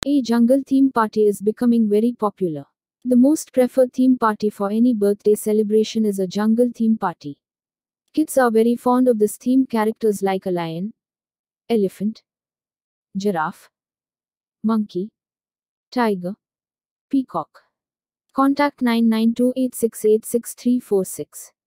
A jungle theme party is becoming very popular. The most preferred theme party for any birthday celebration is a jungle theme party. Kids are very fond of this theme. Characters like a lion, elephant, giraffe, monkey, tiger, peacock. Contact 9928686346.